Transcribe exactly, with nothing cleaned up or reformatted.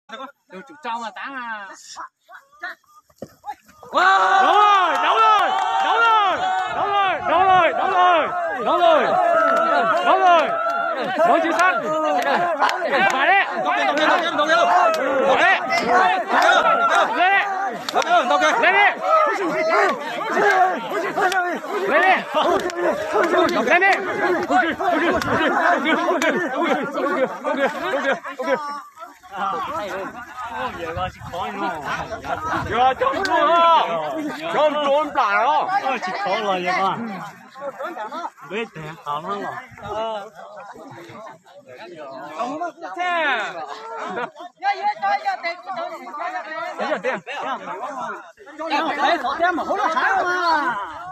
就找嘛单啊！ 哇！扭嚟，扭嚟，扭嚟，扭嚟，扭嚟，扭嚟，扭嚟，兩至三，快啲！快啲！快啲！快啲！ 哦，这个是可以哦。 呀，差不多啊，差不多咁大咯。 哦，是可以这个。没得好了了。 听。 要要要要得不得？ 等下等下。 要要要，好点嘛，好了还嘛。